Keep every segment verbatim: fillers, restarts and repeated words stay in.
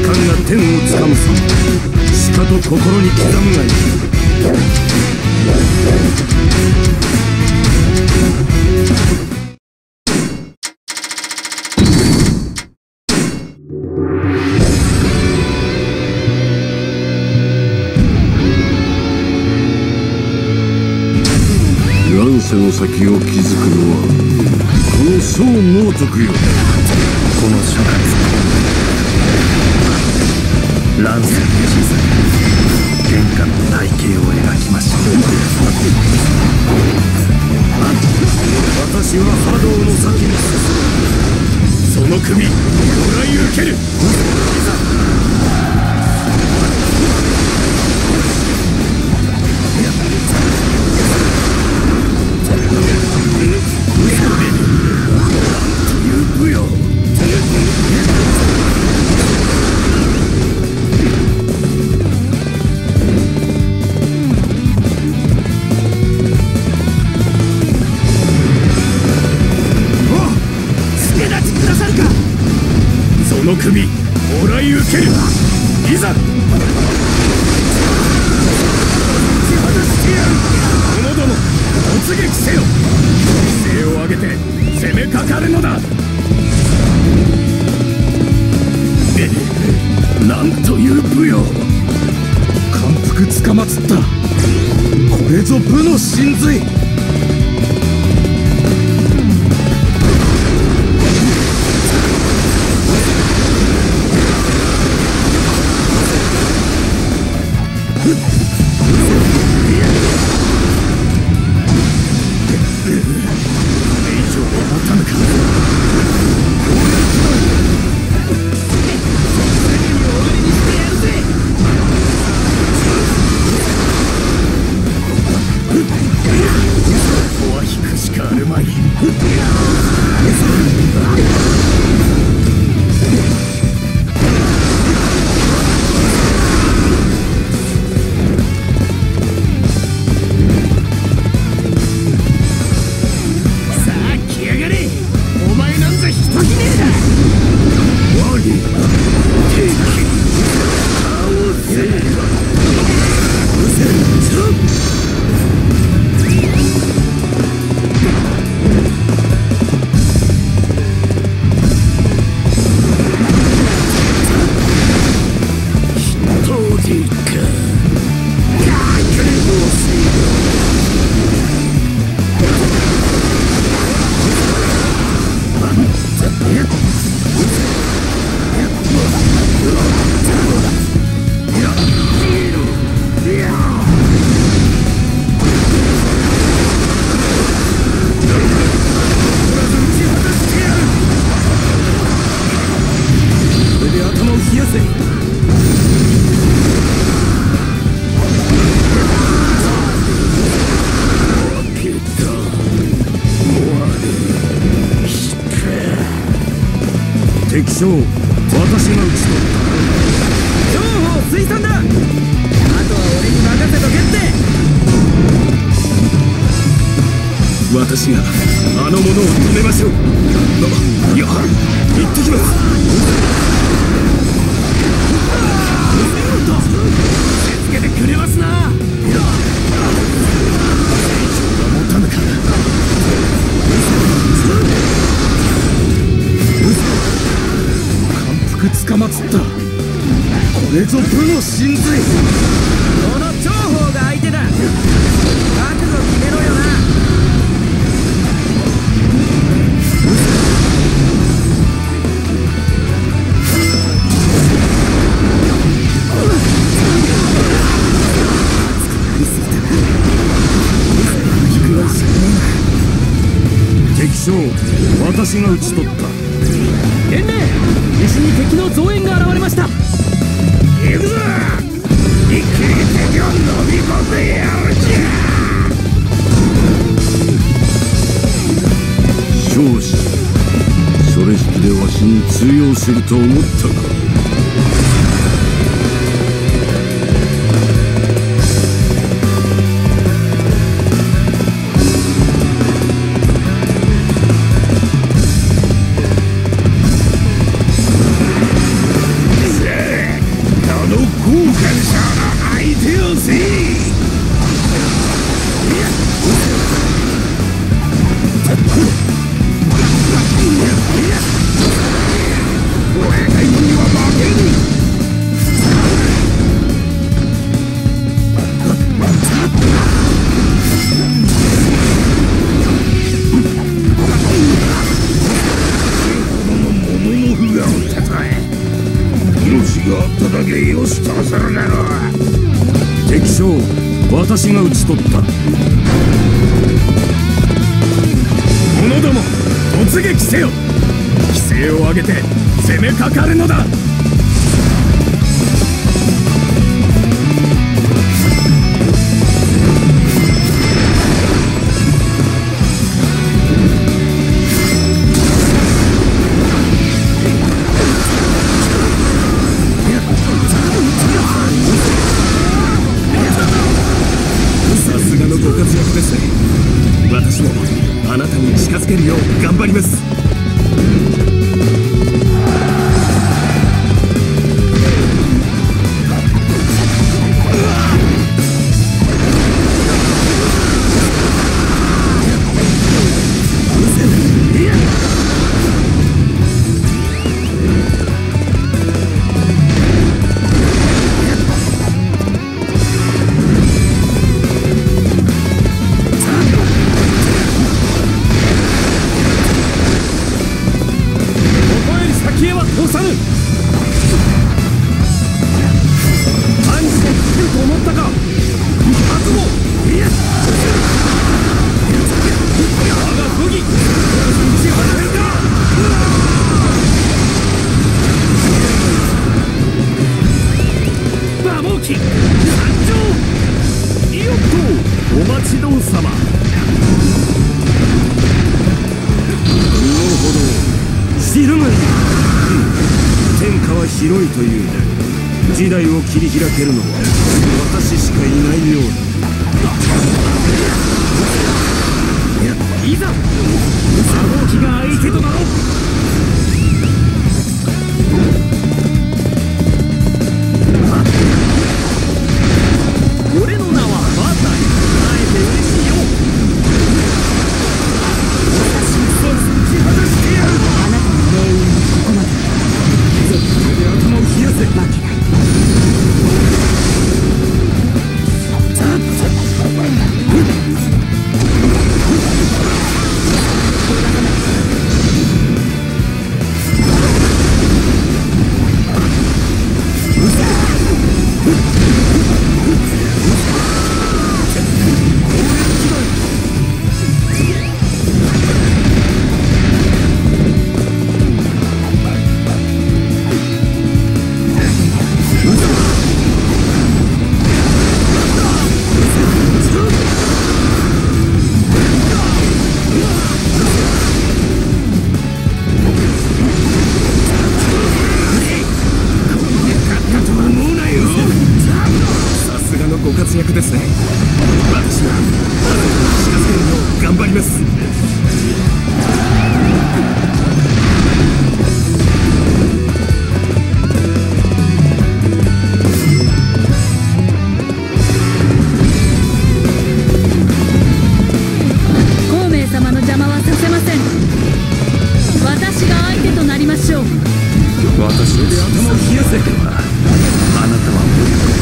感が天をつかむさ。しかと心に刻むがいい。 乱世の先を築くのはこの宋猛徳よ。 この諸葛乱世の小さな天下の大計を描きました。私は波動の先に進む。その首もらい受ける。いざその首もらい受ける。いざ者ども突撃せよ。勢を上げて攻めかかるのだ。えなんという武勇。感服つかまつった。これぞ武の神髄。敵将、私が討ち取った。 情報水産だ。あとは俺に任せとけって。 私があの者を止めましょう。あ、いや、行ってきます。見つけてくれますな。いや、戦場が持たぬか。捕まつった。これぞ武の神髄。 この長鵬が相手だ。覚悟決めろよな。 敵将、私が討ち取った。 伝令、西に敵の増援が現れました。行くぞ。一気に敵を飲み込んでやるじゃ。 少子、それ引きでわしに通用すると思ったか。 せでよしとするだろう。 敵将、私が討ち取った。 者ども、突撃せよ。規制を上げて攻めかかるのだ。 さすがのご活躍ですね。私もあなたに近づけるよう頑張ります。広いという時代を切り開けるのは私しかいないようだ。いざ左王騎が相手となろう。俺の名はバータイ。会えて嬉しいよ。私果たしてやる。あなたの命運はここまで。頭を冷やせ。負けない。ご活躍ですね。私はあなたに近づけるよう頑張ります。 孔明様の邪魔はさせません。私が相手となりましょう。 私で頭を冷やせ。あなたは無力です。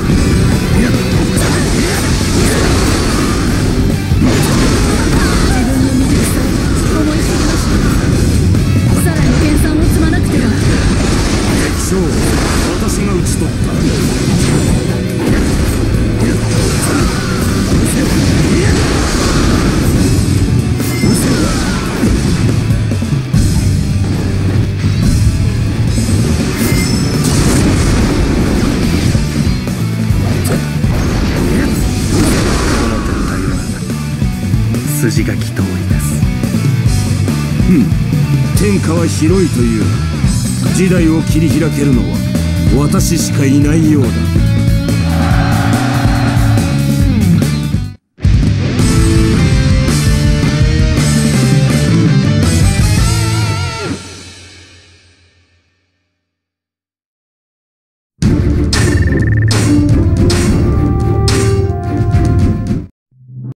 私が討ち取った。筋書き通りです。うん、天下は広いという時代を切り開けるのは私しかいないようだ。